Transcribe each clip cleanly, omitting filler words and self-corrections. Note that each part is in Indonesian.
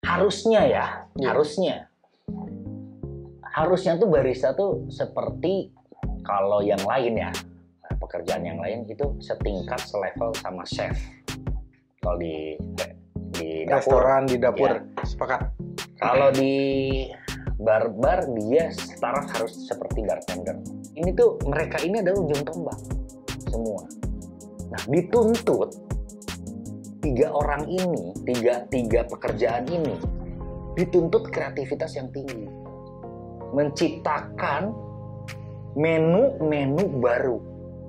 harusnya ya, harusnya tuh barista tuh seperti kalau yang lain ya, pekerjaan yang lain itu setingkat selevel sama chef. Kalau di dapur, restoran, di dapur, ya. Sepakat. Kalau di bar dia setara harus seperti bartender. Ini tuh mereka ini adalah ujung tombak semua. Nah, dituntut tiga orang ini, tiga pekerjaan ini dituntut kreativitas yang tinggi, menciptakan menu-menu baru.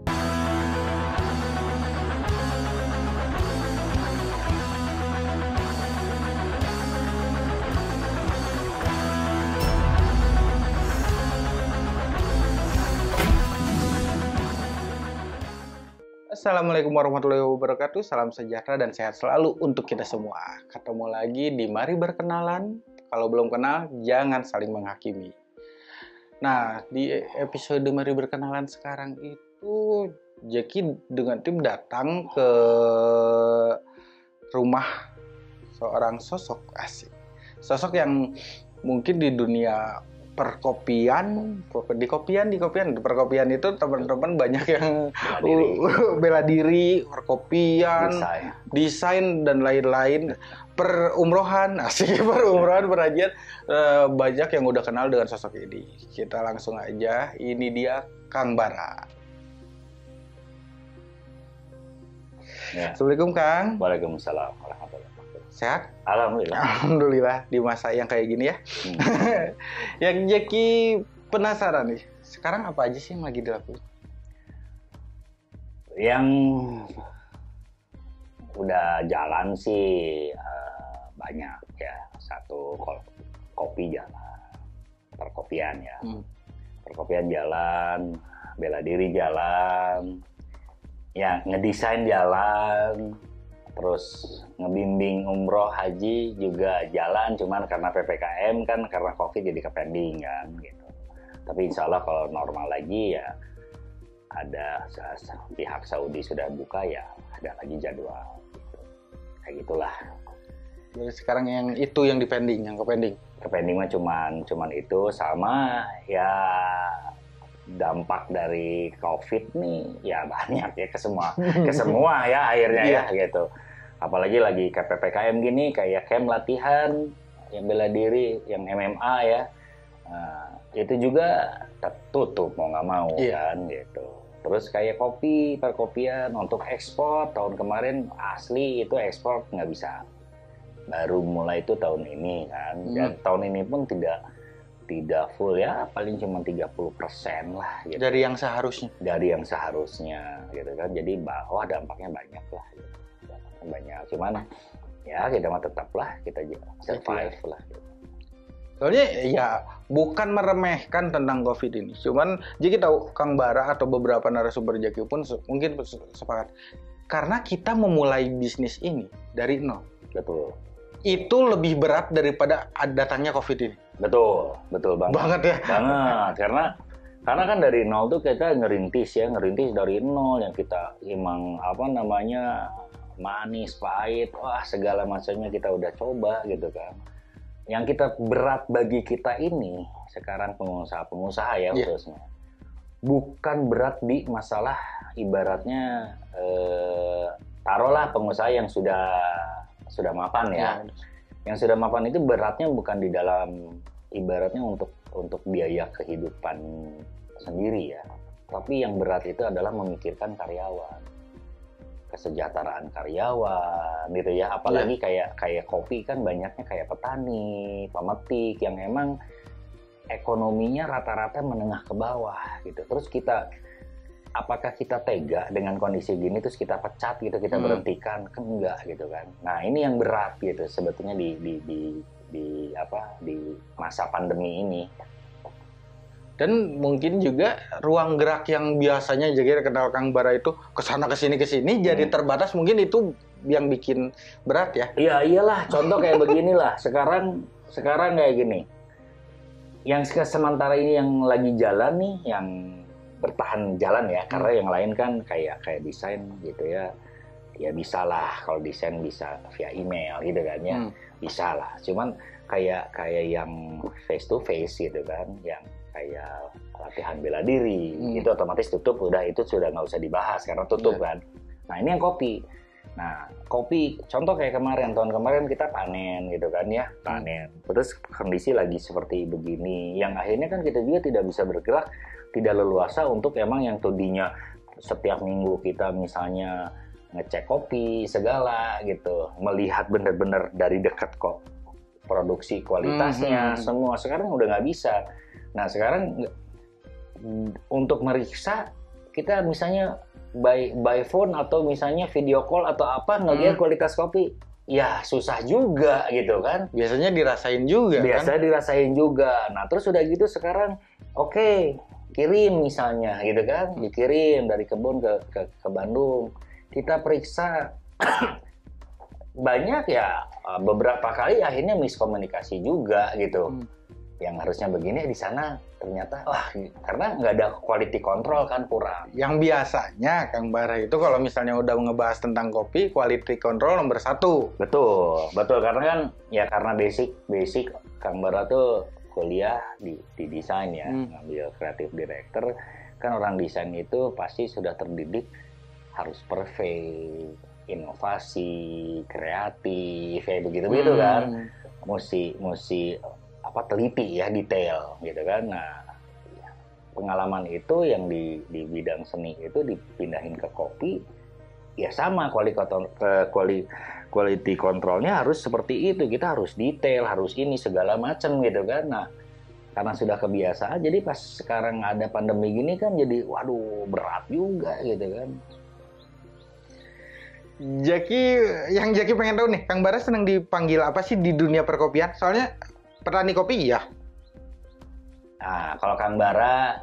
Assalamualaikum warahmatullahi wabarakatuh. Salam sejahtera dan sehat selalu untuk kita semua. Ketemu lagi di Mari Berkenalan. Kalau belum kenal, jangan saling menghakimi. Nah, di episode Mari Berkenalan sekarang itu, Jeki dengan tim datang ke rumah seorang sosok asik. Sosok yang mungkin di dunia perkopian itu teman-teman banyak yang bela diri, perkopian, desain dan lain-lain, perumrohan, pengajian, banyak yang udah kenal dengan sosok ini. Kita langsung aja, ini dia Kang Bara. Ya. Assalamualaikum Kang. Waalaikumsalam warahmatullahi wabarakatuh. Sehat? Alhamdulillah. Di masa yang kayak gini ya. Yang Jeki penasaran nih, sekarang apa aja sih yang lagi dilakukan? Yang udah jalan sih banyak ya. Satu, kopi jalan, perkopian ya. Perkopian jalan, bela diri jalan, ya ngedesain jalan, terus ngebimbing umroh haji juga jalan, cuman karena PPKM kan, karena COVID jadi kepending kan gitu. Tapi insya Allah kalau normal lagi ya, ada pihak Saudi sudah buka ya, ada lagi jadwal gitu. Kayak gitulah. Jadi sekarang yang itu yang dipending, yang kepending mah cuman itu, sama ya dampak dari COVID nih ya banyak ya ke semua ya akhirnya ya gitu. Apalagi lagi ke PPKM gini, kayak camp latihan yang bela diri, yang MMA ya, itu juga tertutup mau nggak mau kan gitu. Terus kayak perkopian untuk ekspor tahun kemarin asli itu ekspor nggak bisa, baru mulai itu tahun ini kan, dan tahun ini pun tidak full ya, paling cuma 30% lah gitu. Dari yang seharusnya gitu kan. Jadi bahwa dampaknya banyak lah gitu. Banyak, cuman ya kita mah tetaplah kita survive lah gitu. Soalnya ya bukan meremehkan tentang COVID ini, cuman jadi tahu Kang Bara atau beberapa narasumber Jeki pun mungkin sepakat, karena kita memulai bisnis ini dari nol. Betul. Itu lebih berat daripada datangnya COVID ini. Betul banget ya. Banget, karena kan dari nol tuh kita ngerintis dari nol, yang kita emang manis, pahit, wah segala macamnya kita udah coba gitu kan. Yang kita berat bagi kita ini sekarang pengusaha ya khususnya, bukan berat di masalah ibaratnya taruhlah pengusaha yang sudah mapan ya. Yang sudah mapan itu beratnya bukan di dalam ibaratnya untuk biaya kehidupan sendiri ya, tapi yang berat itu adalah memikirkan karyawan, kesejahteraan karyawan gitu ya. Apalagi kayak kopi kan banyaknya kayak petani, pemetik yang emang ekonominya rata-rata menengah ke bawah gitu. Terus apakah kita tega dengan kondisi gini terus kita pecat gitu, kita berhentikan? Kan enggak gitu kan. Nah, ini yang berat gitu sebetulnya di masa pandemi ini. Dan mungkin juga ruang gerak yang biasanya jadi kenal Kang Bara itu kesana kesini jadi terbatas, mungkin itu yang bikin berat ya. Iya iyalah, contoh kayak beginilah. Sekarang kayak gini. Yang sementara ini yang lagi jalan nih, yang bertahan jalan ya, karena yang lain kan kayak desain gitu ya. ya bisa lah, kalau desain bisa via email gitu kan ya, bisa lah. Cuman kayak yang face to face gitu kan, yang kayak latihan bela diri, itu otomatis tutup, udah itu sudah nggak usah dibahas karena tutup kan. Nah ini yang kopi. Nah, kopi, contoh kayak tahun kemarin kita panen gitu kan ya, panen. Terus kondisi lagi seperti begini, yang akhirnya kan kita juga tidak bisa bergerak, tidak leluasa untuk emang yang tadinya setiap minggu kita misalnya ngecek kopi segala gitu, melihat benar-benar dari dekat kok produksi kualitasnya semua, sekarang udah nggak bisa. Nah sekarang untuk meriksa kita misalnya by phone atau misalnya video call atau apa ngelihat kualitas kopi, ya susah juga gitu kan. Biasanya dirasain juga. Biasa kan? Dirasain juga. Nah terus udah gitu sekarang oke, kirim misalnya gitu kan, dikirim dari kebun ke Bandung, kita periksa banyak ya, beberapa kali akhirnya miskomunikasi juga gitu. Yang harusnya begini di sana ternyata karena nggak ada quality control kan, kurang. Yang biasanya Kang Bara itu kalau misalnya udah ngebahas tentang kopi, quality control nomor 1. Betul karena kan ya karena basic Kang Bara tuh kuliah di desain ya, ngambil kreatif director kan, orang desain itu pasti sudah terdidik harus perfect, inovasi, kreatif kayak begitu kan, mesti teliti ya, detail gitu kan. Nah pengalaman itu yang di bidang seni itu dipindahin ke kopi ya, sama quality controlnya harus seperti itu, kita harus detail, harus ini segala macam gitu kan. Nah karena sudah kebiasaan, jadi pas sekarang ada pandemi gini kan jadi waduh berat juga gitu kan. Yang Jaki pengen tahu nih, Kang Bara senang dipanggil apa sih di dunia perkopian? Soalnya petani kopi ya. Nah, kalau Kang Bara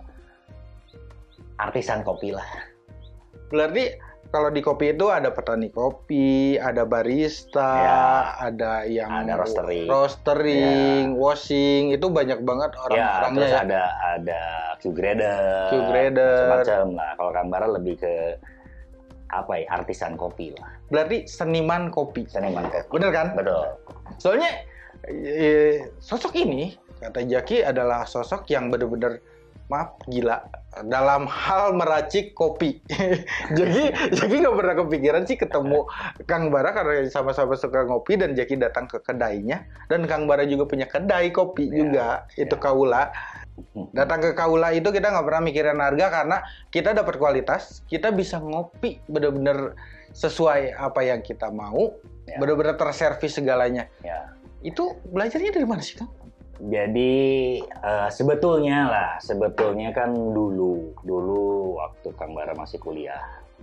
artisan kopi lah. Berarti kalau di kopi itu ada petani kopi, ada barista, ada yang roastering, washing, itu banyak banget orang-orangnya. Terus ada Q-grader, macam-macam lah. Kalau Kang Bara lebih ke artisan kopi lah. Berarti seniman kopi. Bener kan? Betul. Soalnya sosok ini, kata Jaki, adalah sosok yang benar-benar gila dalam hal meracik kopi. Jaki nggak pernah kepikiran sih ketemu Kang Bara karena sama-sama suka ngopi, dan Jaki datang ke kedainya, dan Kang Bara juga punya kedai kopi juga, itu Kaula. Datang ke Kaula itu kita nggak pernah mikirin harga karena kita dapat kualitas, kita bisa ngopi benar-benar sesuai apa yang kita mau, benar-benar terservis segalanya. Itu belajarnya dari mana sih, Kang? Jadi sebetulnya kan dulu waktu Kang Bara masih kuliah,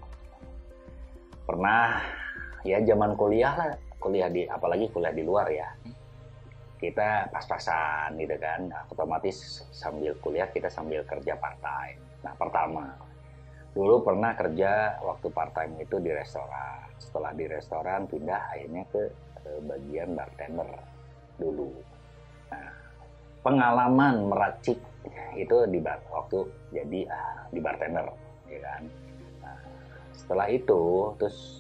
pernah ya zaman kuliah apalagi kuliah di luar ya, kita pas-pasan gitu kan, otomatis sambil kuliah kita sambil kerja part-time. Nah pertama dulu pernah kerja waktu part-time itu di restoran, setelah di restoran pindah akhirnya ke bagian bartender dulu. Nah pengalaman meracik itu waktu jadi di bartender ya kan. Nah, setelah itu terus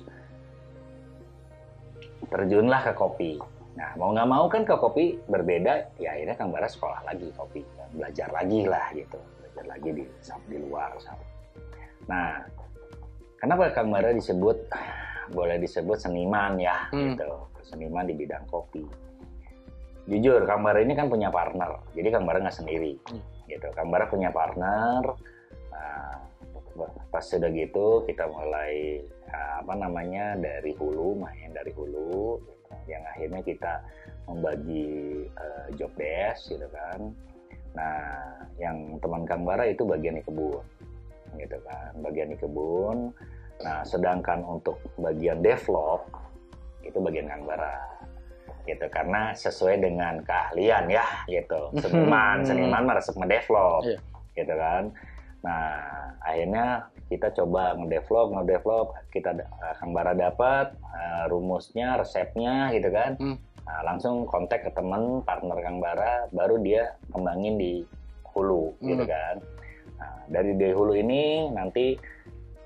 terjunlah ke kopi. Nah mau nggak mau kan ke kopi berbeda ya, akhirnya Kang Bara sekolah lagi kopi, belajar lagi lah gitu, belajar lagi di luar. Nah kenapa Kang Bara boleh disebut seniman ya gitu, seniman di bidang kopi. Jujur, Kang Bara ini kan punya partner, jadi Kang Bara nggak sendiri, gitu. Kang Bara punya partner. Nah, pas sudah gitu kita mulai dari hulu, main dari hulu, gitu. Yang akhirnya kita membagi job desk, gitu kan. Nah, yang teman Kang Bara itu bagian di kebun, gitu kan, bagian di kebun. Nah, sedangkan untuk bagian develop itu bagian Kang Bara. Gitu, karena sesuai dengan keahlian ya gitu, seniman harus mendevelop gitu kan. Nah akhirnya kita coba ngedevelop, kita Kang Bara dapat rumusnya, resepnya gitu kan. Nah, langsung kontak ke teman partner Kang Bara, baru dia kembangin di hulu gitu kan. Nah, dari hulu ini nanti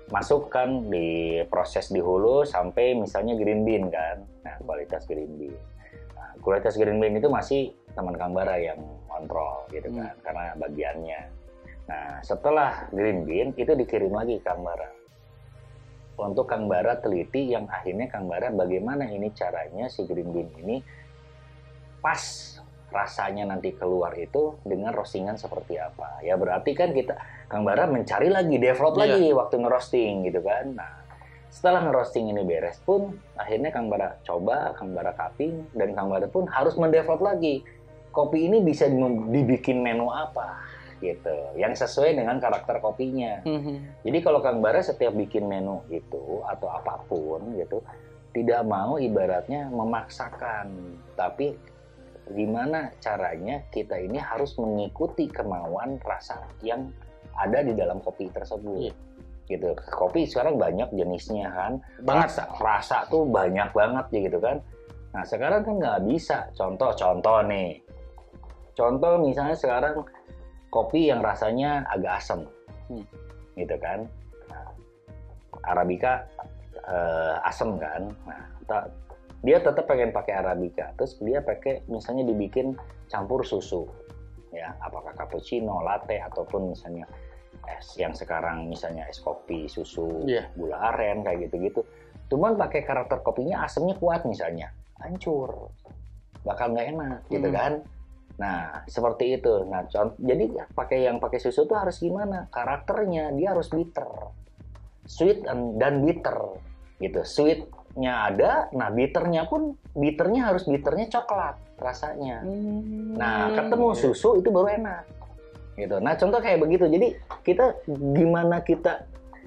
masukkan di proses di hulu sampai misalnya green bean kan. Nah, kualitas green bean. Nah, kualitas green bean itu masih teman Kang Bara yang kontrol gitu kan, karena bagiannya. Nah, setelah green bean itu dikirim lagi ke Kang Bara. Untuk Kang Bara teliti yang akhirnya Kang Bara bagaimana ini caranya si green bean ini pas rasanya nanti keluar itu dengan roastingan seperti apa. Ya berarti kan Kang Bara mencari lagi, develop lagi waktu ngerosting gitu kan. Nah, setelah ngerosting ini beres pun akhirnya Kang Bara coba, Kang Bara cupping, dan Kang Bara pun harus mendevelop lagi. Kopi ini bisa dibikin menu apa gitu, yang sesuai dengan karakter kopinya. Jadi kalau Kang Bara setiap bikin menu itu atau apapun gitu, tidak mau ibaratnya memaksakan, tapi gimana caranya kita ini harus mengikuti kemauan rasa yang ada di dalam kopi tersebut. Gitu. Kopi sekarang banyak jenisnya kan, rasa tuh banyak banget gitu kan. Nah sekarang kan nggak bisa. Contoh nih, contoh misalnya sekarang kopi yang rasanya agak asam, gitu kan. Arabica asam kan. Nah, dia tetap pengen pakai Arabica, terus dia pakai misalnya dibikin campur susu, ya apakah cappuccino, latte ataupun misalnya es yang sekarang misalnya es kopi susu, gula aren kayak gitu-gitu. Cuman pakai karakter kopinya asamnya kuat misalnya, hancur, bakal nggak enak gitu kan. Nah seperti itu. Nah jadi pakai susu tuh harus gimana? Karakternya dia harus bitter, sweet dan bitter gitu. Sweetnya ada, nah bitternya harus coklat rasanya. Nah ketemu susu itu baru enak gitu. Nah contoh kayak begitu. Jadi kita gimana kita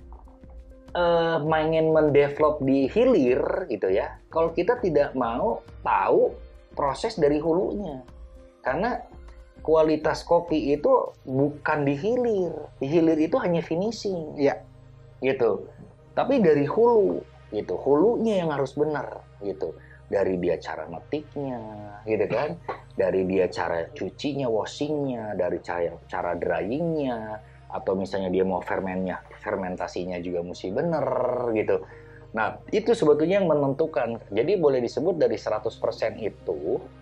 ingin mendevelop di hilir gitu ya, kalau kita tidak mau tahu proses dari hulunya, karena kualitas kopi itu bukan di hilir itu hanya finishing ya gitu, tapi dari hulu gitu, hulunya yang harus benar gitu, dari dia cara metiknya gitu kan, dari dia cara cucinya, washingnya, dari cara dryingnya, atau misalnya dia mau fermentasinya juga mesti benar gitu. Nah itu sebetulnya yang menentukan. Jadi boleh disebut dari 100% itu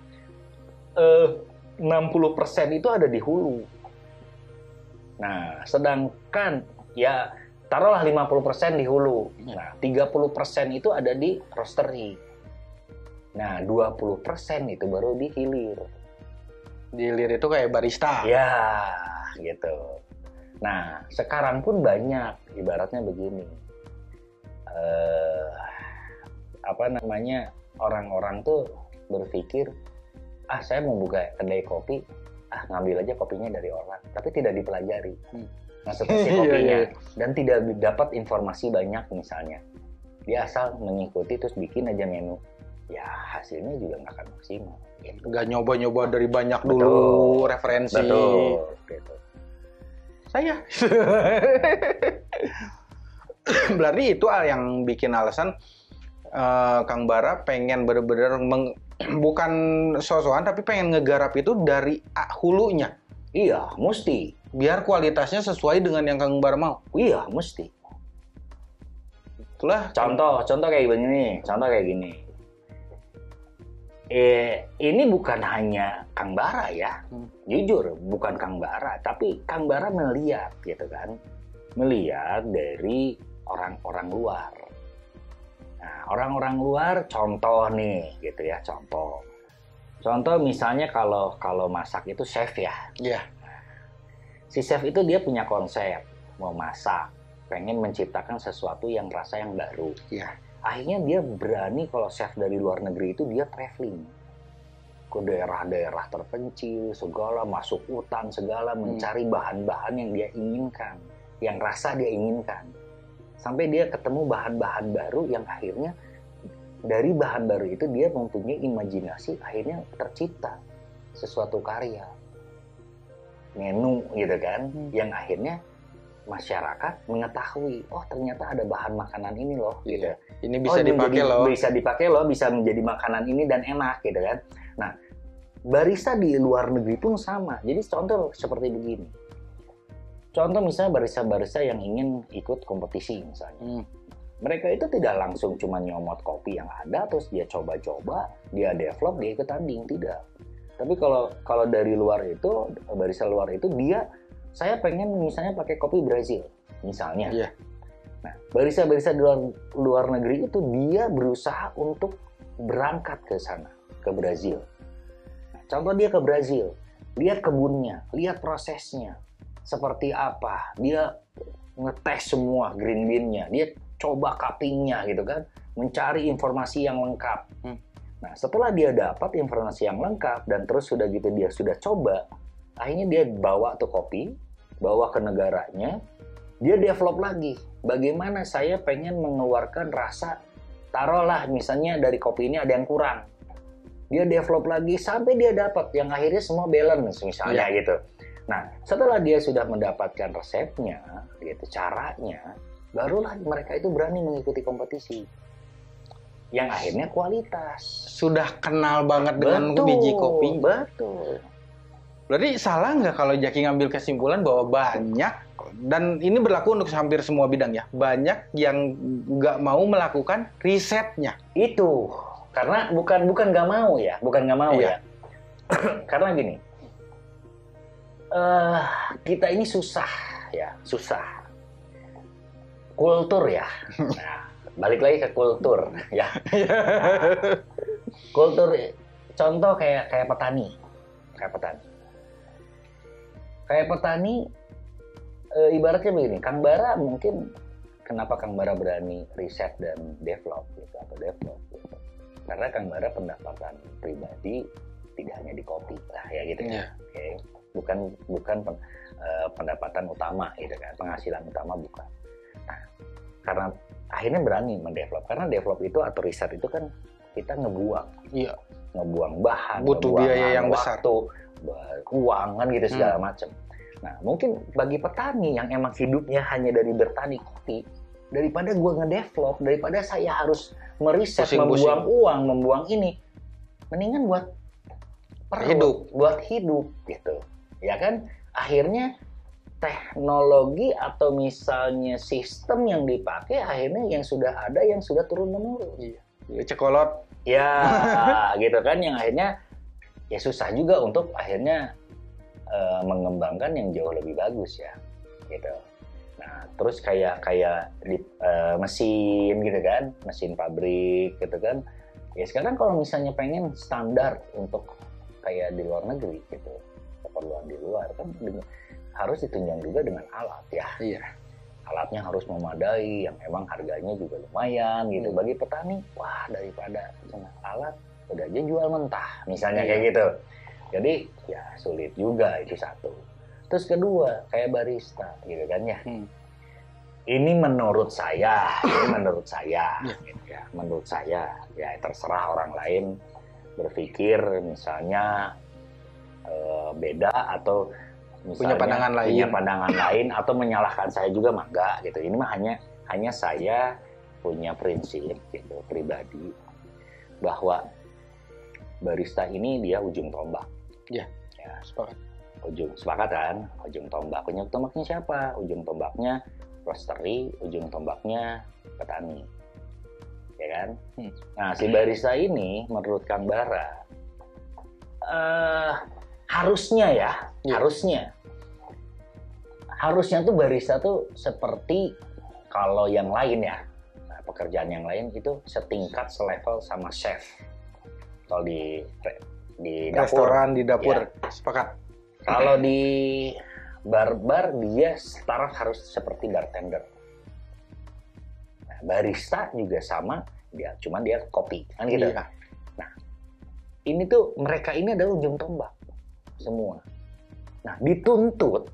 60% itu ada di hulu. Nah sedangkan ya taruhlah 50% di hulu. Nah, 30% itu ada di roastery. Nah, 20% itu baru di hilir. Di hilir itu kayak barista. Ya, gitu. Nah, sekarang pun banyak, ibaratnya begini. Orang-orang tuh berpikir, saya mau buka kedai kopi, ngambil aja kopinya dari orang, tapi tidak dipelajari. Maksudnya kopinya dan tidak dapat informasi banyak misalnya, dia asal mengikuti terus bikin aja menu, ya hasilnya juga nggak akan maksimal gitu. Nggak nyoba-nyoba dari banyak dulu referensi. Betul gitu. Saya berarti itu yang bikin alasan Kang Bara pengen bener-bener bukan sosokan tapi pengen ngegarap itu dari hulunya. Iya, mesti. Biar kualitasnya sesuai dengan yang Kang Bara mau. Iya, mesti. Itulah contoh kayak begini, contoh kayak gini. Ini bukan hanya Kang Bara ya. Jujur, bukan Kang Bara, tapi Kang Bara melihat gitu kan. Melihat dari orang-orang luar. Nah, orang-orang luar contoh nih gitu ya, contoh. Contoh misalnya kalau masak itu chef ya. Iya. Si chef itu dia punya konsep, mau masak, pengen menciptakan sesuatu yang rasa yang baru. Iya. Akhirnya dia berani, kalau chef dari luar negeri itu dia traveling ke daerah-daerah terpencil, segala masuk hutan, segala mencari bahan-bahan yang dia inginkan, yang rasa dia inginkan. Sampai dia ketemu bahan-bahan baru yang akhirnya dari bahan baru itu dia mempunyai imajinasi, akhirnya tercipta sesuatu karya. Menu gitu kan, yang akhirnya masyarakat mengetahui, oh ternyata ada bahan makanan ini loh gitu. Ini bisa dipakai loh. Bisa dipakai loh, bisa menjadi makanan ini dan enak gitu kan. Nah, barista di luar negeri pun sama. Jadi contoh seperti begini. Contoh misalnya barista-barista yang ingin ikut kompetisi misalnya. Mereka itu tidak langsung cuma nyomot kopi yang ada terus dia coba-coba, dia develop, dia ikut tanding, tidak. Tapi kalau dari luar itu, barista luar itu saya pengen misalnya pakai kopi Brazil misalnya. Iya. Nah, barista-barista di luar negeri itu dia berusaha untuk berangkat ke sana, ke Brazil. Nah, contoh dia ke Brazil, lihat kebunnya, lihat prosesnya, seperti apa, dia ngetes semua green bean-nya, dia coba cupping-nya gitu kan, mencari informasi yang lengkap. Nah, setelah dia dapat informasi yang lengkap dan terus sudah gitu dia sudah coba, akhirnya dia bawa tuh kopi, bawa ke negaranya, dia develop lagi. Bagaimana saya pengen mengeluarkan rasa, taruhlah misalnya dari kopi ini ada yang kurang. Dia develop lagi sampai dia dapat yang akhirnya semua balance misalnya gitu. Nah, setelah dia sudah mendapatkan resepnya, gitu, caranya, barulah mereka itu berani mengikuti kompetisi. Yang akhirnya kualitas. Sudah kenal banget dengan biji kopi. Betul. Berarti salah nggak kalau Jaki ngambil kesimpulan bahwa banyak, dan ini berlaku untuk hampir semua bidang ya, banyak yang nggak mau melakukan risetnya. Itu. Karena bukan nggak mau ya. Bukan nggak mau ya. Karena gini. Kita ini susah. Kultur ya. Nah, balik lagi ke kultur ya. Kultur, contoh kayak petani. Kayak petani, ibaratnya begini, Kang Bara mungkin kenapa Kang Bara berani riset dan develop gitu. Karena Kang Bara pendapatan pribadi tidak hanya di kopi lah ya gitu ya. Okay. Bukan pendapatan utama gitu kan, penghasilan utama bukan. Nah, karena akhirnya berani mendevelop, karena develop itu atau riset itu kan kita ngebuang bahan, butuh biaya yang besar, uang kan gitu segala macam. Nah, mungkin bagi petani yang emang hidupnya hanya dari bertani kopi, daripada gua ngedevelop, daripada saya harus meriset, membuang uang, membuang ini, mendingan buat hidup gitu, ya kan? Akhirnya teknologi atau misalnya sistem yang dipakai akhirnya yang sudah ada, yang sudah turun menurun. Cekolot. Ya, gitu kan, yang akhirnya ya susah juga untuk akhirnya mengembangkan yang jauh lebih bagus ya, gitu. Nah, terus kayak di mesin gitu kan, mesin pabrik gitu kan. Ya sekarang kalau misalnya pengen standar untuk kayak di luar negeri gitu, keperluan di luar kan harus ditunjang juga dengan alat ya. Iya. Alatnya harus memadai, yang emang harganya juga lumayan gitu. Bagi petani, wah daripada cuma alat, udah aja jual mentah, misalnya kayak gitu. Jadi ya sulit juga, itu satu. Terus kedua, kayak barista gitu kan ya. Ini menurut saya, gitu ya. Menurut saya, ya terserah orang lain berpikir misalnya beda atau misalnya punya pandangan lain atau menyalahkan saya juga mah enggak gitu. Ini mah hanya saya punya prinsip gitu pribadi bahwa barista ini dia ujung tombak. Ya, sepakat. Sepakat kan? Ujung tombak. Ujung tombaknya siapa? Ujung tombaknya roastery, ujung tombaknya petani. Ya kan? Nah, si barista ini menurut Kang Bara harusnya tuh barista tuh seperti kalau yang lain ya, pekerjaan yang lain itu setingkat selevel sama chef. Kalau di dapur, restoran, di dapur, ya. Sepakat. Kalau di bar dia staraf harus seperti bartender. Nah, barista juga sama, cuman dia kopi kan gitu. Iya. Nah, ini tuh mereka ini adalah ujung tombak semua. Nah, dituntut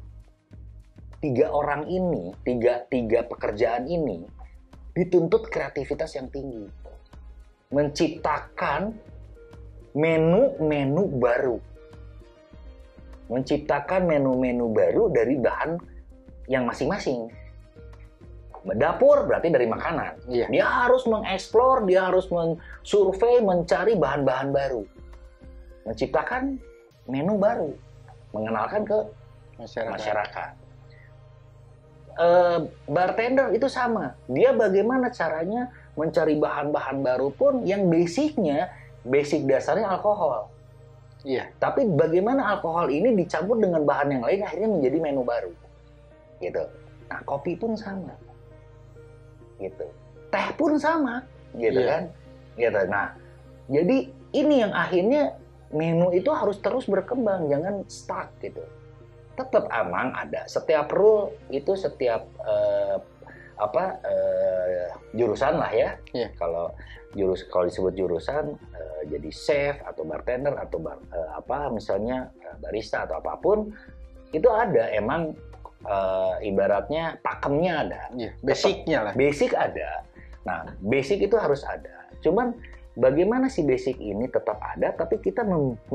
tiga pekerjaan ini dituntut kreativitas yang tinggi, menciptakan menu-menu baru dari bahan yang masing-masing. Dapur berarti dari makanan. Iya. Dia harus mengeksplor, dia harus mensurvei, mencari bahan-bahan baru, menciptakan menu baru, mengenalkan ke masyarakat. bartender itu sama. Dia bagaimana caranya mencari bahan-bahan baru pun yang basic dasarnya alkohol. Iya. Tapi bagaimana alkohol ini dicampur dengan bahan yang lain akhirnya menjadi menu baru. Gitu. Nah, kopi pun sama. Gitu. Teh pun sama, gitu kan? Gitu. Nah, jadi ini yang akhirnya menu itu harus terus berkembang, jangan stuck gitu. Tetap emang ada setiap rule itu setiap jurusan lah ya. Kalau disebut jurusan jadi chef atau bartender atau misalnya barista atau apapun itu ada emang ibaratnya pakemnya ada. Basicnya lah. Basic ada. Nah, basic itu harus ada. Cuman bagaimana si basic ini tetap ada tapi kita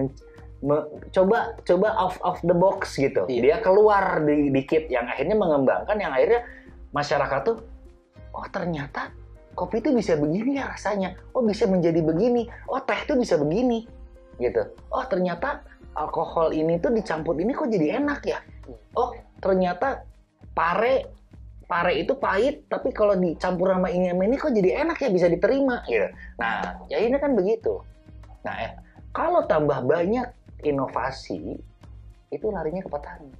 coba off the box gitu. Dia keluar dikit yang akhirnya mengembangkan yang akhirnya masyarakat tuh oh ternyata kopi itu bisa begini ya rasanya. Oh bisa menjadi begini. Oh teh itu bisa begini. Gitu. Oh ternyata alkohol ini tuh dicampur ini kok jadi enak ya. Oh ternyata pare itu pahit tapi kalau dicampur sama ini kok jadi enak ya bisa diterima gitu. Nah, ya ini kan begitu. Nah, kalau tambah banyak inovasi itu larinya ke petani.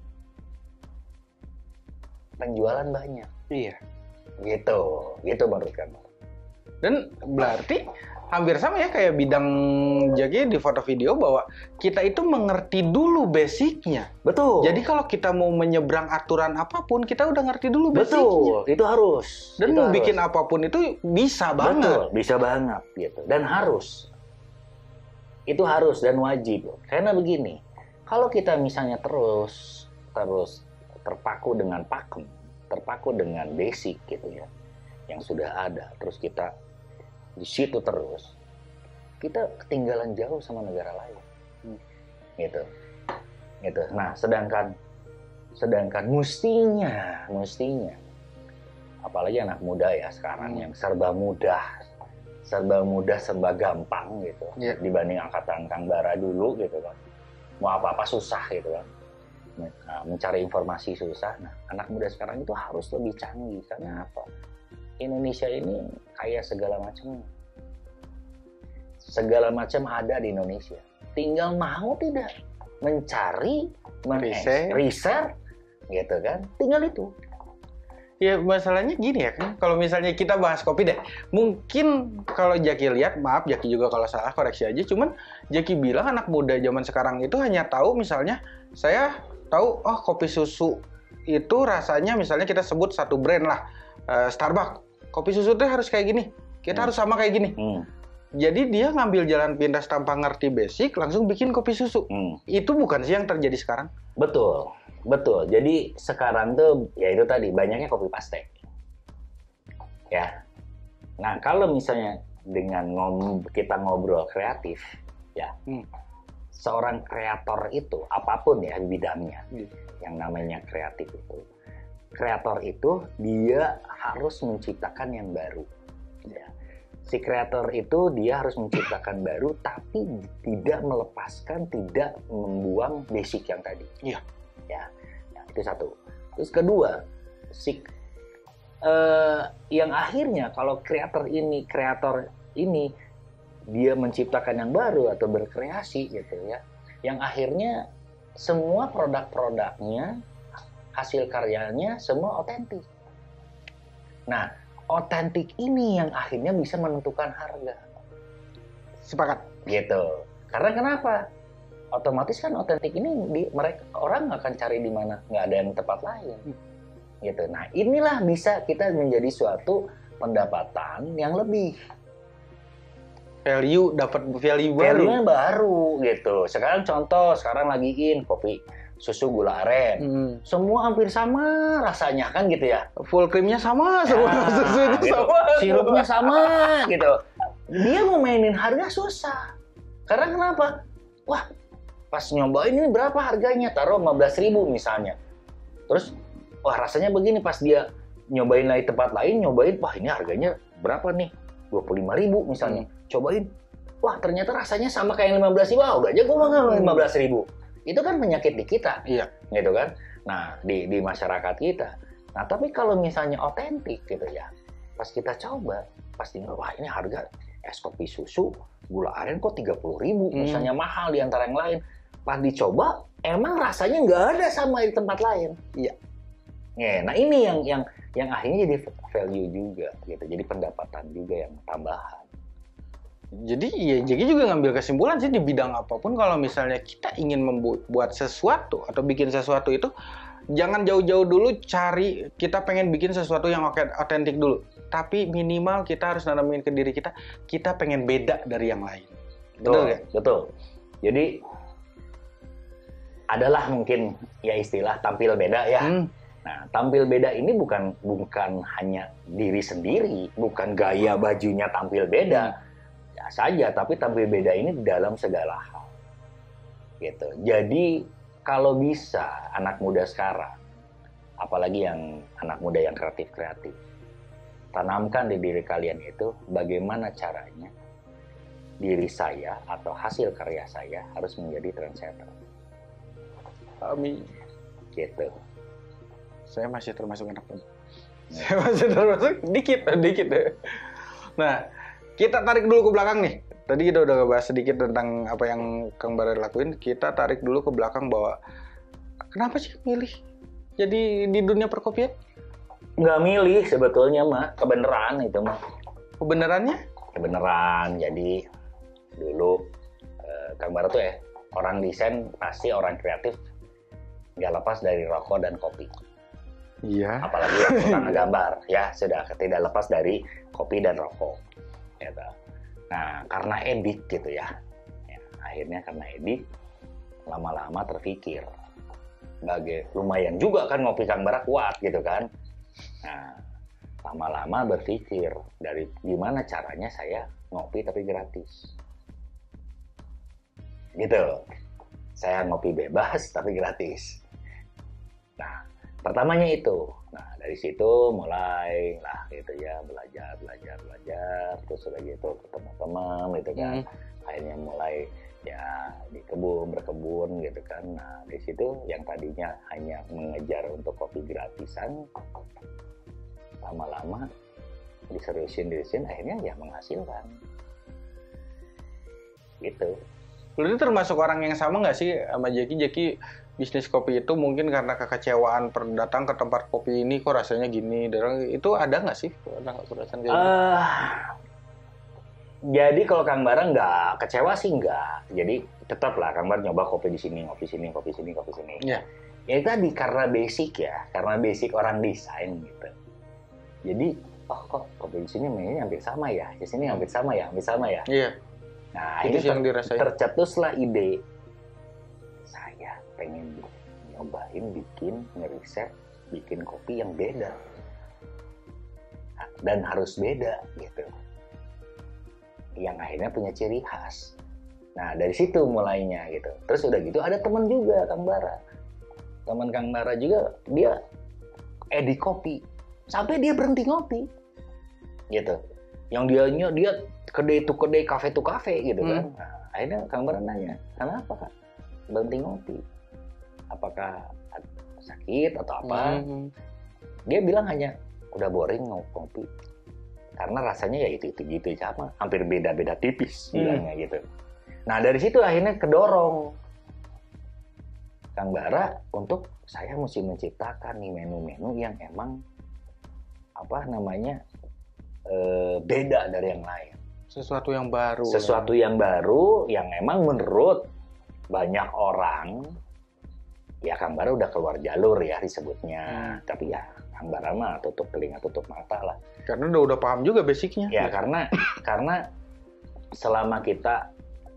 Penjualan banyak. Iya. Gitu menurut kamu. Dan berarti hampir sama ya kayak bidang Jaki di foto video bahwa kita itu mengerti dulu basicnya. Betul. Jadi kalau kita mau menyeberang aturan apapun, kita udah ngerti dulu basicnya. Betul, itu harus. Dan mau bikin apapun itu bisa banget. Betul, bisa banget gitu. Dan harus. Itu harus dan wajib. Karena begini, kalau kita misalnya terus terpaku dengan pakem, terpaku dengan basic gitu ya, yang sudah ada, terus kita di situ terus, kita ketinggalan jauh sama negara lain, gitu. Nah, sedangkan mestinya, apalagi anak muda ya sekarang yang serba mudah, serba gampang gitu, dibanding angkatan Kang Bara dulu gitu kan, mau apa-apa susah gitu kan. Nah, mencari informasi susah. Nah, anak muda sekarang itu harus lebih canggih karena apa? Indonesia ini kaya segala macam ada di Indonesia. Tinggal mau tidak mencari, riset, gitu kan? Tinggal itu. Ya masalahnya gini ya kan, kalau misalnya kita bahas kopi deh, mungkin kalau Jaki lihat, maaf Jaki juga kalau salah koreksi aja, cuman Jaki bilang anak muda zaman sekarang itu hanya tahu misalnya, saya tahu oh kopi susu itu rasanya misalnya kita sebut satu brand lah, Starbucks. Kopi susu itu harus kayak gini, kita harus sama kayak gini. Jadi dia ngambil jalan pintas tanpa ngerti basic, langsung bikin kopi susu. Itu bukan sih yang terjadi sekarang? Betul. Jadi sekarang tuh ya itu tadi banyaknya kopi paste. Ya. Nah kalau misalnya dengan kita ngobrol kreatif, ya, seorang kreator itu apapun ya bidangnya, yang namanya kreatif itu. Kreator itu dia harus menciptakan yang baru. Ya. Si kreator itu dia harus menciptakan baru, tapi tidak melepaskan, tidak membuang basic yang tadi. Iya. Ya, itu satu. Terus kedua, yang akhirnya kalau kreator ini dia menciptakan yang baru atau berkreasi gitu ya, yang akhirnya semua produk-produknya hasil karyanya semua otentik. Nah, otentik ini yang akhirnya bisa menentukan harga. Sepakat. Gitu. Karena kenapa? Otomatis kan otentik ini orang nggak akan cari di mana, nggak ada yang tempat lain. Gitu. Nah, inilah bisa kita menjadi suatu pendapatan yang lebih. Dapat value baru. Value-nya baru gitu. Sekarang lagi in kopi susu gula aren. Semua hampir sama rasanya kan gitu ya. Full creamnya sama, semua susu itu gitu. sama. Sirupnya sama gitu. Dia mau mainin harga susah. Karena kenapa? Wah, pas nyobain ini berapa harganya? Taruh 15.000 misalnya. Terus, wah rasanya begini pas dia nyobain lagi tempat lain, wah ini harganya berapa nih? 25.000 misalnya. Cobain. Wah, ternyata rasanya sama kayak yang 15.000. Wah, udah aja gue mau 15.000. Itu kan penyakit di kita, iya, gitu kan. Nah, di masyarakat kita, Nah, tapi kalau misalnya otentik gitu ya, pas kita coba, pasti wah ini harga es kopi susu, gula aren kok 30.000, misalnya mahal di antara yang lain. Pas dicoba, emang rasanya nggak ada sama di tempat lain. Iya. Ya, nah ini yang akhirnya jadi value juga gitu, jadi pendapatan juga yang tambahan. Jadi ya jadi juga ngambil kesimpulan sih di bidang apapun, kalau misalnya kita ingin membuat sesuatu atau bikin sesuatu itu jangan jauh-jauh dulu cari kita pengen bikin sesuatu yang otentik dulu. Tapi minimal kita harus nanamin ke diri kita pengen beda dari yang lain. Betul nggak? Betul. Jadi adalah mungkin ya istilah tampil beda ya. Nah, tampil beda ini bukan hanya diri sendiri, bukan gaya bajunya tampil beda ya saja, tapi tampil beda ini dalam segala hal. Gitu. Jadi kalau bisa anak muda sekarang, apalagi yang anak muda yang kreatif, tanamkan di diri kalian itu bagaimana caranya diri saya atau hasil karya saya harus menjadi trendsetter. Amin. Gitu. Saya masih termasuk anak muda. Saya masih termasuk dikit. Nah, kita tarik dulu ke belakang nih. Tadi kita udah ngebahas sedikit tentang apa yang Kang Bara lakuin. Kita tarik dulu ke belakang bahwa kenapa sih milih jadi di dunia perkopian? Nggak milih sebetulnya mah, kebenaran itu mah. Kebenarannya? Kebenaran. Jadi dulu Kang Bara tuh orang desain pasti orang kreatif nggak lepas dari rokok dan kopi. Iya. Apalagi yang suka ngegambar, ya sudah tidak lepas dari kopi dan rokok. Gitu. Nah, karena edit gitu ya, akhirnya karena edit, lama-lama terpikir, lumayan juga kan ngopi Kang Bara kuat gitu kan. Nah, lama-lama berpikir, dari gimana caranya saya ngopi tapi gratis. Gitu, saya ngopi bebas tapi gratis. Nah, pertamanya itu. Nah, dari situ mulai lah gitu ya, belajar, terus udah gitu ketemu teman gitu kan. Akhirnya mulai ya berkebun gitu kan. Nah, dari situ yang tadinya hanya mengejar untuk kopi gratisan, lama-lama diseriusin akhirnya ya menghasilkan. Gitu. Lu itu termasuk orang yang sama nggak sih sama Jeki bisnis kopi itu mungkin karena kekecewaan datang ke tempat kopi ini kok rasanya gini, itu ada nggak sih? Ada nggak perasaan kayak gitu? Jadi kalau Kang Bara nggak kecewa sih nggak. Jadi tetap lah Kang Bara nyoba kopi di sini, kopi sini. Iya. Ya itu tadi karena basic orang desain gitu. Jadi kok kopi di sini mainnya hampir sama ya, di sini hampir sama ya. Iya. Nah, itu ini yang dirasain. Tercetuslah ide. Saya pengen nyobain ngeriset bikin kopi yang beda. Dan harus beda gitu. Yang akhirnya punya ciri khas. Nah, dari situ mulainya gitu. Terus udah gitu ada teman juga Kang Bara. Teman Kang Bara juga dia edit kopi. Sampai dia berhenti ngopi. Gitu. Yang dia kedai to kedai, kafe to kafe gitu kan. Nah, akhirnya Kang Bara nanya, kenapa Kak berhenti ngopi? Apakah sakit atau apa? Dia bilang hanya udah boring ngopi. Karena rasanya ya itu gitu sama, hampir beda-beda tipis bilangnya gitu. Nah dari situ akhirnya kedorong Kang Bara untuk saya mesti menciptakan nih menu-menu yang emang beda dari yang lain. Sesuatu yang baru. Sesuatu yang baru yang emang menurut banyak orang, ya Kang Bara udah keluar jalur ya disebutnya. Tapi ya Kang Bara mah tutup telinga tutup mata lah. Karena udah paham juga basicnya. Ya karena selama kita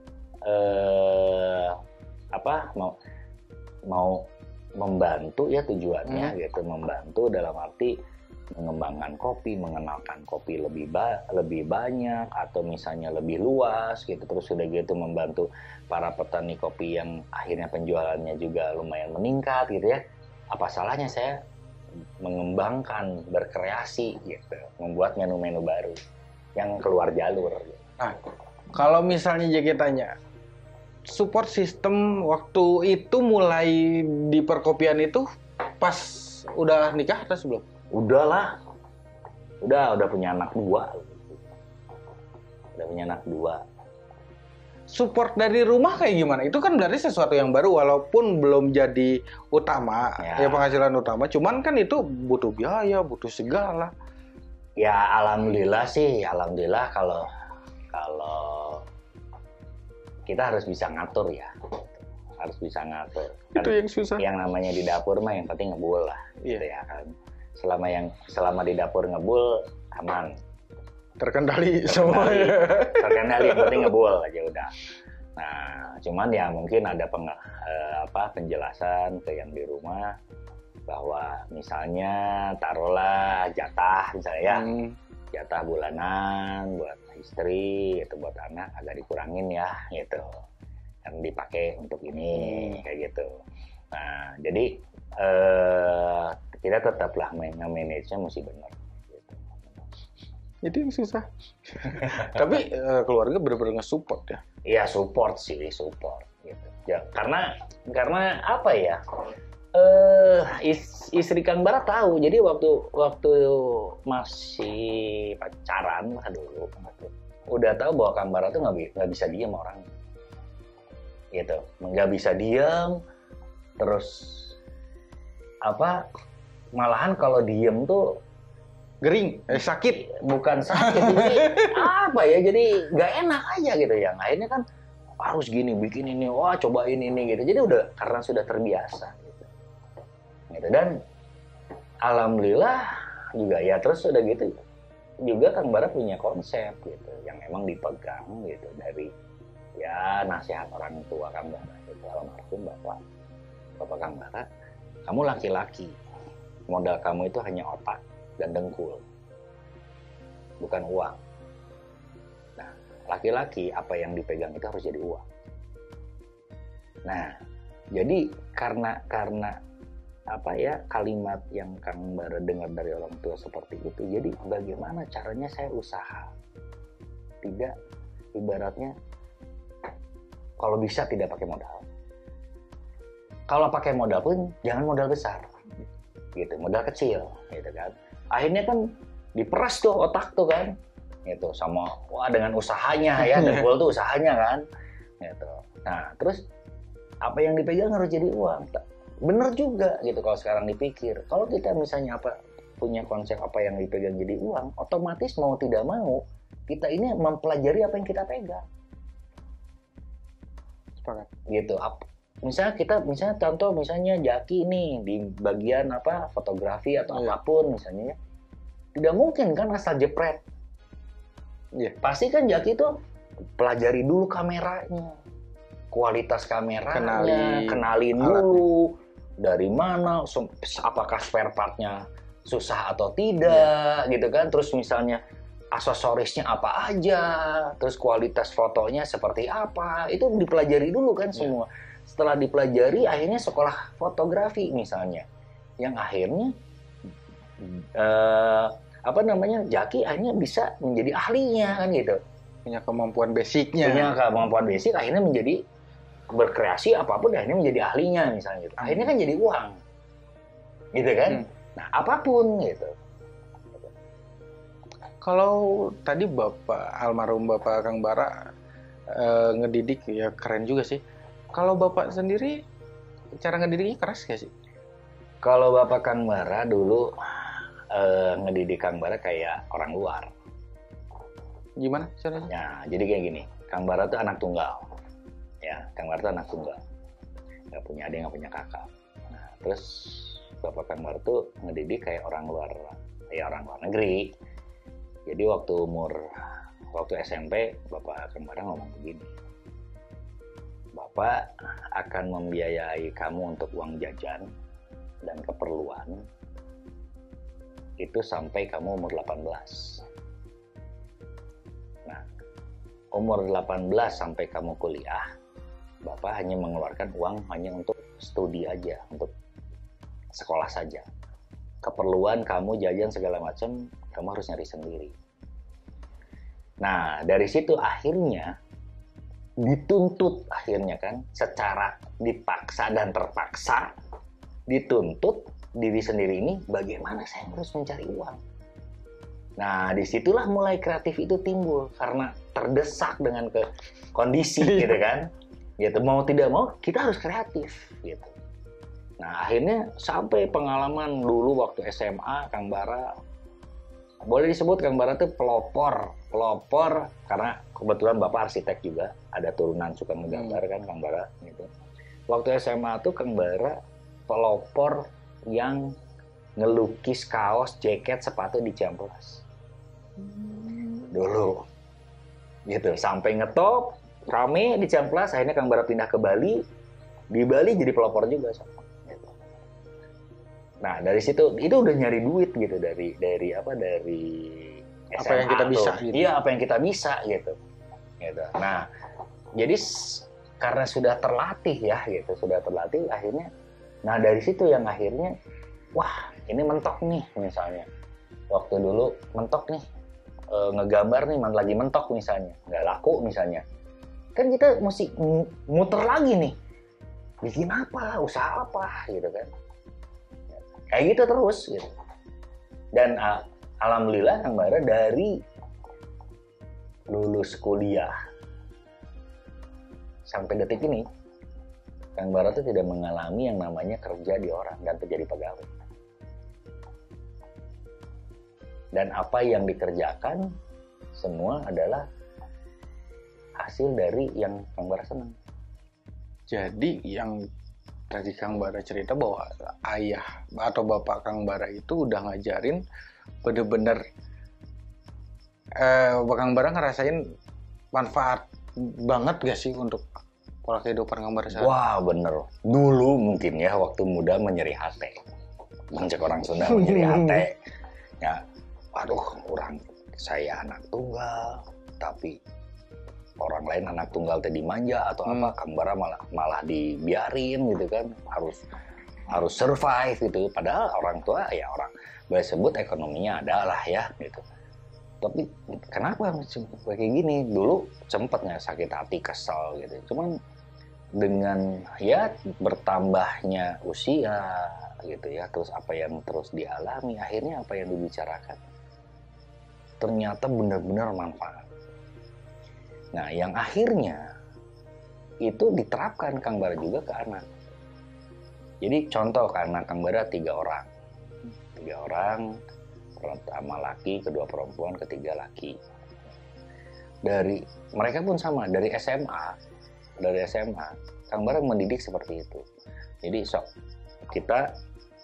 mau membantu ya tujuannya gitu, membantu dalam arti mengembangkan kopi, mengenalkan kopi lebih banyak atau misalnya lebih luas gitu, terus udah gitu membantu para petani kopi yang akhirnya penjualannya juga lumayan meningkat gitu ya. Apa salahnya saya mengembangkan, berkreasi gitu, membuat menu-menu baru yang keluar jalur gitu. Nah, kalau misalnya jadi tanya support system waktu itu mulai di perkopian itu pas Terus udah nikah atau sebelum? Udahlah. Udah punya anak 2. Udah punya anak 2. Support dari rumah kayak gimana? Itu kan berarti sesuatu yang baru walaupun belum jadi utama, ya penghasilan utama. Cuman kan itu butuh biaya, butuh segala. Ya alhamdulillah kalau kita harus bisa ngatur ya. Harus bisa ngatur. Itu yang susah. Yang namanya di dapur mah yang penting ngebul lah. Iya. Gitu ya kan. Selama di dapur ngebul aman. Terkendali semua ya. Terkendali, yang penting ngebul aja udah. Nah, cuman ya mungkin ada penjelasan ke yang di rumah bahwa misalnya taruhlah jatah misalnya ya. Jatah bulanan buat istri atau buat anak agak dikurangin ya gitu. Yang dipakai untuk ini kayak gitu. Nah, jadi kita tetaplah manage-nya mesti benar. Itu yang susah. Tapi keluarga benar-benar nge-support ya? Iya support gitu. Ya, karena apa ya? Istri Kang Bara tahu. Jadi waktu masih pacaran lah dulu, udah tahu bahwa Kang Bara tuh nggak bisa diam orang. Gitu, nggak bisa diam. Terus malahan kalau diem tuh gering, sakit. Bukan sakit, jadi apa ya, jadi nggak enak aja gitu ya. Akhirnya kan harus gini, bikin ini, wah cobain ini gitu. Jadi udah karena sudah terbiasa gitu. Dan alhamdulillah juga ya, terus udah gitu juga Kang Bara punya konsep gitu yang emang dipegang gitu dari ya nasihat orang tua Kang Bara gitu, almarhum Bapak Kang Bara. Kamu laki-laki, modal kamu itu hanya otak dan dengkul, bukan uang. Nah, laki-laki apa yang dipegang itu harus jadi uang. Nah, jadi karena kalimat yang Kang Bara dengar dari orang tua seperti itu, jadi bagaimana caranya saya usaha, tidak ibaratnya kalau bisa tidak pakai modal. Kalau pakai modal pun jangan modal besar, gitu, modal kecil, gitu kan. Akhirnya kan diperas tuh otak tuh kan, gitu, sama dengan usahanya ya, dengkul tuh usahanya kan, gitu. Nah terus apa yang dipegang harus jadi uang, bener juga gitu kalau sekarang dipikir. Kalau kita misalnya punya konsep apa yang dipegang jadi uang, otomatis mau tidak mau kita ini mempelajari apa yang kita pegang. Sepakat. Gitu. Misalnya contoh Jaki nih di bagian fotografi atau apapun misalnya, tidak mungkin kan asal jepret. Yeah. Pasti kan Jaki tuh pelajari dulu kameranya, kualitas kameranya, kenalin dulu dari mana, apakah spare partnya susah atau tidak, gitu kan. Terus misalnya aksesorisnya apa aja, terus kualitas fotonya seperti apa, itu dipelajari dulu kan semua. Setelah dipelajari, akhirnya sekolah fotografi misalnya, yang akhirnya Jaki akhirnya bisa menjadi ahlinya kan gitu. Punya kemampuan basicnya. Akhirnya menjadi berkreasi apapun, akhirnya menjadi ahlinya misalnya gitu. Akhirnya kan jadi uang, gitu kan. Nah apapun gitu. Kalau tadi almarhum Bapak Kang Bara ngedidik ya keren juga sih. Kalau Bapak sendiri cara ngedidiknya keras gak sih? Kalau Bapak Kang Bara dulu ngedidik Kang Bara kayak orang luar. Gimana caranya? Ya, jadi kayak gini. Kang Bara tuh anak tunggal. Ya, Kang Bara tuh anak tunggal. Nggak punya adik, nggak punya kakak. Nah, terus Bapak Kang Bara tuh ngedidik kayak orang luar negeri. Jadi waktu SMP, Bapak Kang Bara ngomong begini. Bapak akan membiayai kamu untuk uang jajan dan keperluan itu sampai kamu umur 18. Nah, umur 18 sampai kamu kuliah, Bapak hanya mengeluarkan uang hanya untuk studi aja, untuk sekolah saja. Keperluan kamu jajan segala macam, kamu harus nyari sendiri. Nah, dari situ akhirnya dituntut, akhirnya kan secara dipaksa dan terpaksa dituntut diri sendiri ini, bagaimana saya harus mencari uang. Nah, disitulah mulai kreatif itu timbul karena terdesak dengan kondisi gitu kan. Gitu, mau tidak mau kita harus kreatif gitu. Nah, akhirnya sampai pengalaman dulu waktu SMA, Kang Bara, boleh disebut Kang Bara tuh pelopor karena kebetulan Bapak arsitek juga, ada turunan suka menggambar kan Kang Bara gitu. Waktu SMA tuh Kang Bara pelopor yang ngelukis kaos, jaket, sepatu di Ciamplas. Dulu. Gitu, sampai ngetop, rame di Ciamplas, akhirnya Kang Bara pindah ke Bali. Di Bali jadi pelopor juga sama. Gitu. Nah, dari situ itu udah nyari duit gitu dari SMA apa yang kita bisa gitu. Iya, apa yang kita bisa gitu. Gitu. Nah, jadi karena sudah terlatih ya gitu, akhirnya nah dari situ yang akhirnya wah, ini mentok nih misalnya. Waktu dulu mentok nih ngegambar nih lagi mentok misalnya, nggak laku misalnya, kan kita mesti muter lagi nih, bikin apa, usaha apa gitu kan, kayak gitu terus gitu. Dan alhamdulillah Kang Bara dari lulus kuliah sampai detik ini Kang Bara tuh tidak mengalami yang namanya kerja di orang dan menjadi pegawai. Dan apa yang dikerjakan semua adalah hasil dari yang Kang Bara senang. Jadi yang tadi Kang Bara cerita bahwa ayah atau bapak Kang Bara itu udah ngajarin bener-bener Kang Bara ngerasain manfaat banget gak sih untuk pola kehidupan Kang Bara sekarang? Wah bener. Dulu mungkin ya waktu muda menyeri hati. Mencek orang Sunda menyeri hati. Ya, waduh, saya anak tunggal, tapi orang lain anak tunggal tadi manja atau apa, Kang Bara malah dibiarin gitu kan, harus survive gitu. Padahal orang tua ya orang boleh sebut ekonominya ada lah ya gitu. Tapi kenapa kayak gini? Dulu sempatnya sakit hati, kesal gitu. Cuman dengan ya bertambahnya usia gitu ya, terus apa yang terus dialami, akhirnya apa yang dibicarakan ternyata benar-benar manfaat. Nah, yang akhirnya itu diterapkan Kang Bara juga ke anak. Jadi contoh karena Kang Bara 3 orang, pertama laki, kedua perempuan, ketiga laki. Dari mereka pun sama, dari SMA Kang Bara mendidik seperti itu. Jadi kita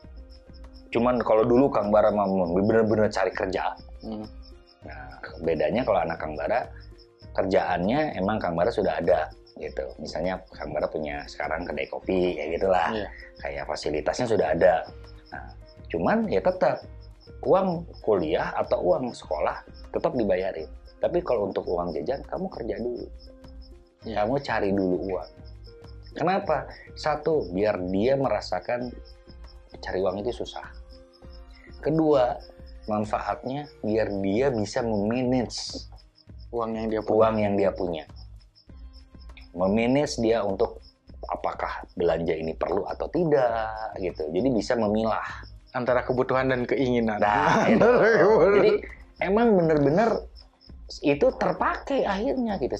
cuman kalau dulu Kang Bara benar-benar cari kerja. Nah, bedanya kalau anak Kang Bara kerjaannya emang Kang Bara sudah ada gitu. Misalnya Kang Bara punya sekarang kedai kopi kayak gitulah. Kayak fasilitasnya sudah ada. Nah, cuman ya tetap uang kuliah atau uang sekolah tetap dibayarin. Tapi kalau untuk uang jajan kamu kerja dulu. Kamu cari dulu uang. Kenapa? Satu, biar dia merasakan cari uang itu susah. Kedua, manfaatnya biar dia bisa memanage uang yang dia punya. Memanage dia untuk apakah belanja ini perlu atau tidak gitu. Jadi bisa memilah antara kebutuhan dan keinginan. Nah, jadi emang benar-benar itu terpakai akhirnya gitu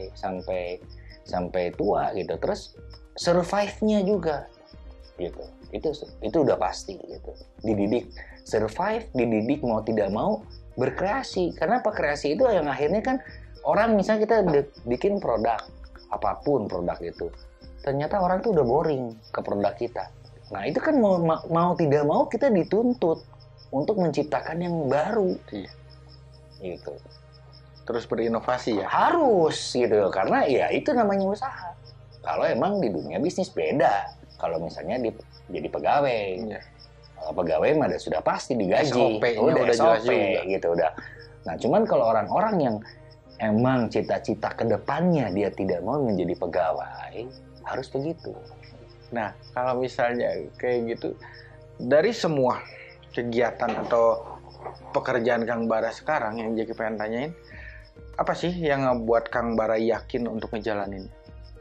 sampai tua gitu. Terus survive-nya juga gitu. Itu udah pasti gitu. Dididik survive, dididik mau tidak mau berkreasi. Karena apa? Kreasi itu yang akhirnya kan orang misalnya kita bikin produk apapun produk itu, ternyata orang tuh udah boring ke produk kita. Nah itu kan mau tidak mau kita dituntut untuk menciptakan yang baru. Gitu. Terus berinovasi ya? Harus gitu, karena ya itu namanya usaha. Kalau emang di dunia bisnis beda. Kalau misalnya jadi pegawai, kalau pegawai mah sudah pasti digaji, udah SOP gitu udah. Nah cuman kalau orang-orang yang emang cita-cita kedepannya dia tidak mau menjadi pegawai, harus begitu. Nah kalau misalnya kayak gitu, dari semua kegiatan atau pekerjaan Kang Bara sekarang yang Jeki pengen tanyain, apa sih yang ngebuat Kang Bara yakin untuk ngejalanin?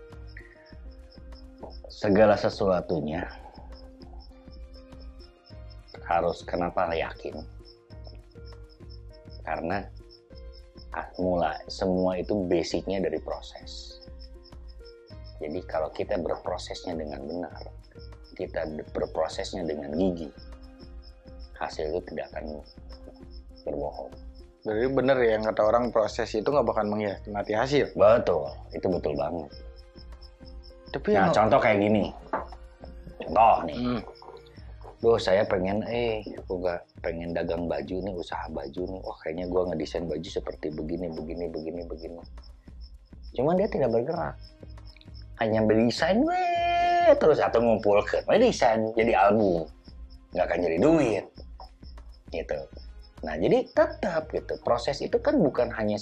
Segala sesuatunya kenapa yakin? Karena semua itu basicnya dari proses. Jadi kalau kita berprosesnya dengan benar, kita berprosesnya dengan gigi, hasil itu tidak akan berbohong. Jadi bener ya yang kata orang, proses itu nggak bakal mengkhianati hasil. Betul, itu betul banget. Tapi nah, contoh kayak gini. Contoh nih. Duh, saya pengen pengen dagang baju nih, usaha baju nih. Oh, kayaknya gue ngedesain baju seperti begini. Cuman dia tidak bergerak. Hanya berdesain terus atau ngumpulkan. Desain jadi album. Nggak akan jadi duit. Gitu. Nah, jadi tetap gitu. Proses itu kan bukan hanya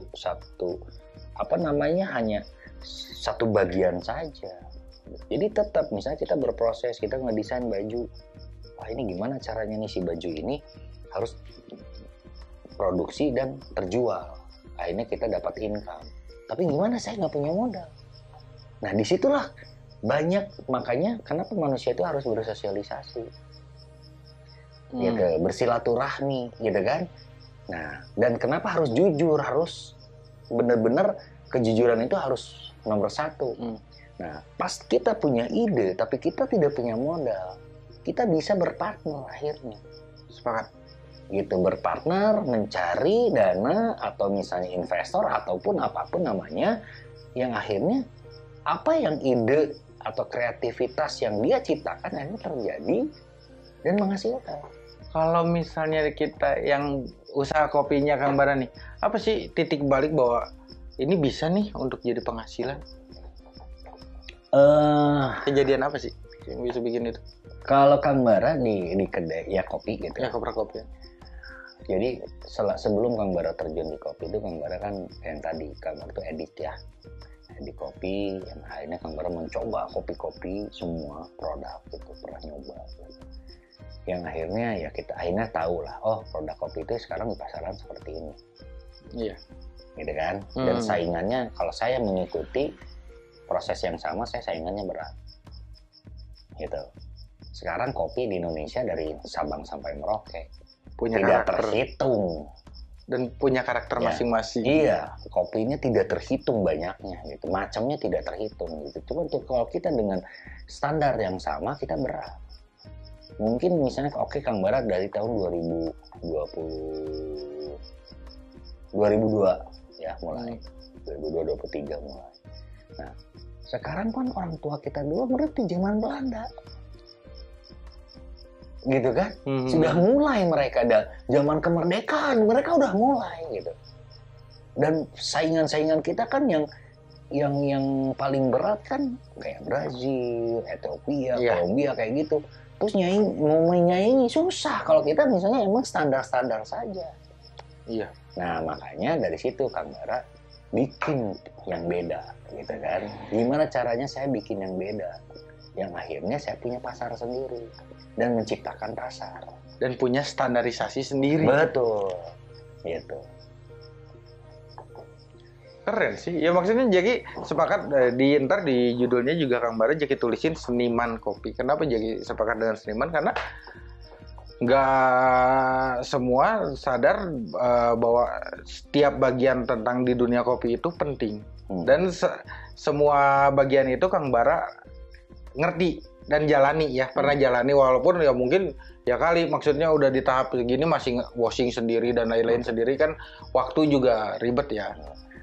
hanya satu bagian saja. Jadi tetap misalnya kita berproses, kita ngedesain baju. Wah, ini gimana caranya nih si baju ini harus produksi dan terjual. Akhirnya kita dapat income. Tapi gimana, saya nggak punya modal. Nah, disitulah makanya kenapa manusia itu harus bersosialisasi. Gitu, bersilaturahmi gitu kan. Nah, dan kenapa harus jujur, harus benar-benar kejujuran itu harus nomor 1. Nah, pas kita punya ide tapi kita tidak punya modal, kita bisa berpartner akhirnya. Sepakat. Gitu, berpartner mencari dana atau misalnya investor ataupun apapun namanya, yang akhirnya apa yang ide atau kreativitas yang dia ciptakan akhirnya terjadi dan menghasilkan. Kalau misalnya kita yang usaha kopinya Kang Bara nih, apa sih titik balik bahwa ini bisa nih untuk jadi penghasilan? Kejadian apa sih yang bisa bikin itu? Kalau Kang Bara di kedai ya kopi gitu. Ya, kopi. Jadi sebelum Kang Bara terjun di kopi itu, Kang Bara kan yang tadi Kang Bara itu edit kopi, yang akhirnya Kang Bara mencoba kopi-kopi semua produk gitu, pernah nyoba gitu. Yang akhirnya ya kita akhirnya tahu lah, oh produk kopi itu sekarang di pasaran seperti ini. Iya. Gitu kan. Dan saingannya kalau saya mengikuti proses yang sama, saya saingannya berat. Gitu. Sekarang kopi di Indonesia dari Sabang sampai Merauke tidak terhitung. Dan punya karakter masing-masing. Iya, kopinya tidak terhitung banyaknya gitu. Macamnya tidak terhitung gitu. Cuma kalau kita dengan standar yang sama, kita berat. Mungkin misalnya Kang Bara dari tahun 2002 ya mulai. 2023 mulai. Nah, sekarang kan orang tua kita dulu ngerti zaman Belanda. Gitu kan? Sudah mulai mereka zaman kemerdekaan mereka udah mulai gitu. Dan saingan-saingan kita kan yang paling berat kan kayak Brazil, Ethiopia, Kolombia kayak gitu. Terus mau nyanyi susah kalau kita misalnya emang standar-standar saja. Iya. Nah, makanya dari situ Kang Bara bikin yang beda gitu kan. Gimana caranya saya bikin yang beda? Yang akhirnya saya punya pasar sendiri dan menciptakan pasar dan punya standarisasi sendiri. Betul. Gitu. Keren sih. Ya maksudnya jadi sepakat ntar di judulnya juga Kang Bara jadi tulisin seniman kopi. Kenapa jadi sepakat dengan seniman? Karena nggak semua sadar bahwa setiap bagian tentang di dunia kopi itu penting. Dan semua bagian itu Kang Bara ngerti dan jalani ya. Pernah jalani walaupun ya mungkin ya kali maksudnya udah di tahap segini masih washing sendiri dan lain-lain sendiri kan waktu juga ribet ya.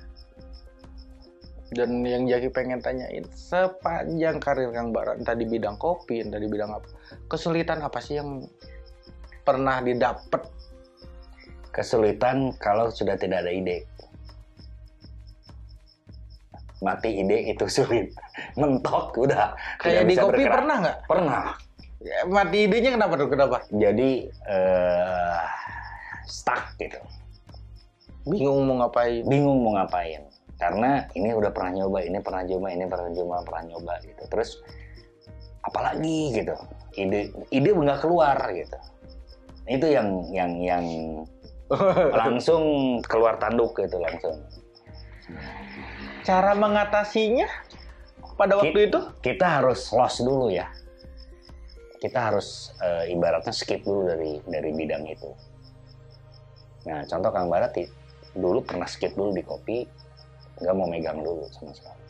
Dan yang Jaki pengen tanyain, sepanjang karir Kang Bara, entah di bidang kopi, entah di bidang apa, kesulitan apa sih yang pernah didapat? Kesulitan kalau sudah tidak ada ide. Mati ide itu sulit. Mentok udah. Kayak di kopi bergerak. Pernah nggak? Pernah. Ya, mati idenya kenapa tuh? Kenapa? Jadi stuck gitu. Bingung mau ngapain. Karena ini udah pernah nyoba gitu. Terus apalagi gitu. Ide nggak keluar gitu. Itu yang langsung keluar tanduk gitu langsung. Cara mengatasinya pada waktu itu? Kita harus loss dulu ya. kita harus ibaratnya skip dulu dari bidang itu. Nah, contoh Kang Barat dulu pernah skip dulu di kopi, nggak mau megang dulu sama sekali.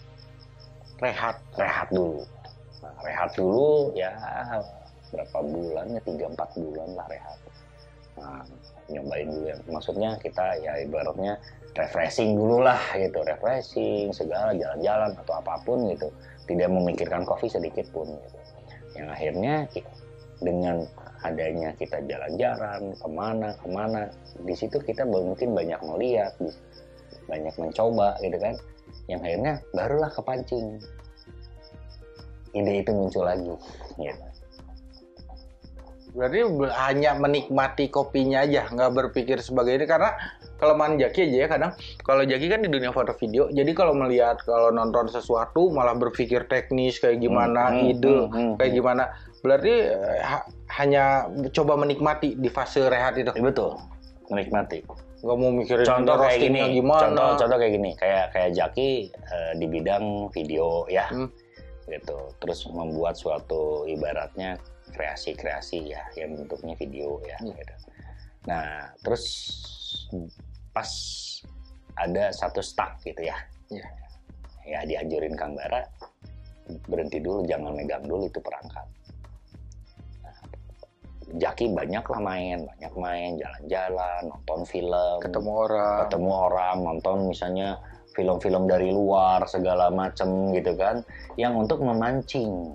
Rehat dulu. Nah, rehat dulu ya berapa bulan ya, 3-4 bulan lah rehat. Nah, nyobain dulu ya. Maksudnya kita ya ibaratnya refreshing dulu lah gitu, refreshing segala, jalan-jalan atau apapun gitu. Tidak memikirkan kopi sedikit pun gitu. Yang akhirnya dengan adanya kita jalan-jalan kemana, di situ kita mungkin banyak melihat, banyak mencoba gitu kan. Yang akhirnya barulah kepancing. Ide itu muncul lagi gitu. Berarti hanya menikmati kopinya aja, nggak berpikir sebagai ini. Karena kelemahan Jaki aja ya kadang, kalau Jaki kan di dunia foto video, jadi kalau nonton sesuatu malah berpikir teknis kayak gimana, kayak gimana. Berarti hanya coba menikmati di fase rehat itu. Betul, menikmati. Nggak mau mikirin contoh kayak gini, gimana. Contoh kayak gini, kayak Jaki di bidang video ya, gitu. Terus membuat suatu ibaratnya kreasi ya, yang bentuknya video ya. Gitu. Nah, terus pas ada satu stuck gitu ya. Ya dianjurin Kang Bara berhenti dulu, jangan megang dulu itu perangkat. Nah, Jaki banyak main, jalan-jalan, nonton film, ketemu orang, nonton misalnya film-film dari luar segala macem gitu kan, yang untuk memancing,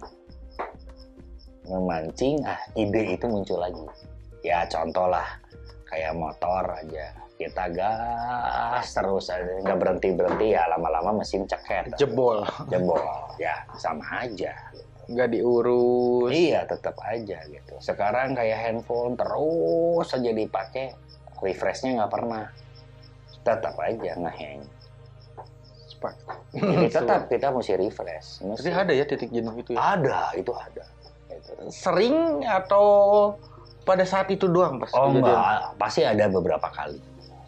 ide itu muncul lagi. Ya contoh lah kayak motor aja, kita gas terus aja, nggak berhenti ya, lama-lama mesin ceket, jebol ya sama aja, nggak diurus. Iya, tetap aja gitu. Sekarang kayak handphone terus aja dipakai, refreshnya nggak pernah, tetap aja ngehang. Jadi tetap kita mesti refresh. Jadi ada ya titik jenuh itu ya? Ada, itu ada. Sering atau pada saat itu doang pas kejadian? Enggak, pasti ada beberapa kali.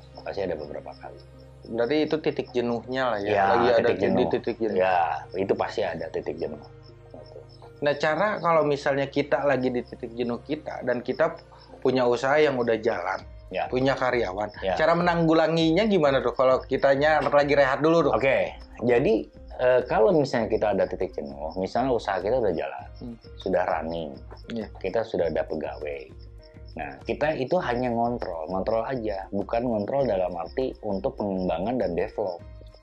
Berarti itu titik jenuhnya lah ya? Ya, lagi ada titik jenuh. Ya, itu pasti ada titik jenuh. Nah, cara kalau misalnya kita lagi di titik jenuh kita dan kita punya usaha yang udah jalan, punya karyawan, cara menanggulanginya gimana tuh kalau kitanya lagi rehat dulu tuh? Oke, jadi kalau misalnya kita ada titik jenuh, misalnya usaha kita udah jalan, sudah running, kita sudah ada pegawai. Nah, kita itu hanya ngontrol aja, bukan ngontrol dalam arti untuk pengembangan dan develop.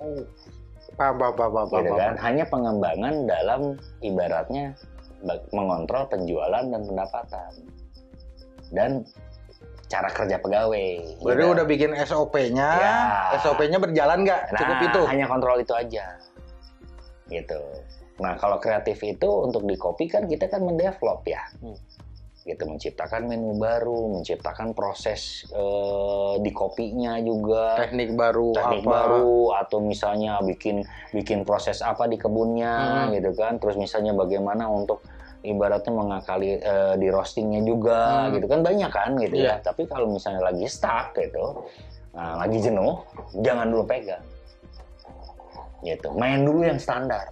Gitu kan? Hanya pengembangan dalam ibaratnya mengontrol penjualan dan pendapatan dan cara kerja pegawai. Berarti udah bikin SOP-nya, SOP-nya berjalan nggak? Cukup itu? Hanya kontrol itu aja. Gitu. Nah, kalau kreatif itu untuk di kopi kan kita kan mendevelop ya. Gitu, menciptakan menu baru, menciptakan proses di kopinya juga, teknik baru, atau misalnya bikin proses apa di kebunnya gitu kan. Terus misalnya bagaimana untuk ibaratnya mengakali di roastingnya juga gitu kan, banyak kan gitu ya. Tapi kalau misalnya lagi stuck gitu, lagi jenuh, jangan dulu pegang. Gitu, main dulu yang standar.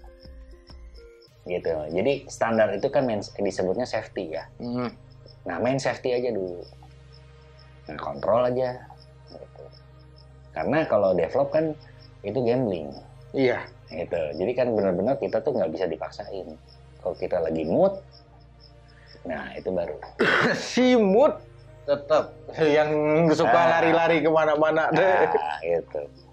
Gitu. Jadi standar itu kan disebutnya safety ya. Nah, main safety aja dulu. Nah, kontrol aja. Gitu. Karena kalau develop kan itu gambling. Iya. Gitu. Jadi kan benar-benar kita tuh nggak bisa dipaksain. Kalau kita lagi mood, nah itu baru. Si mood tetap yang suka lari-lari kemana-mana. Nah, itu.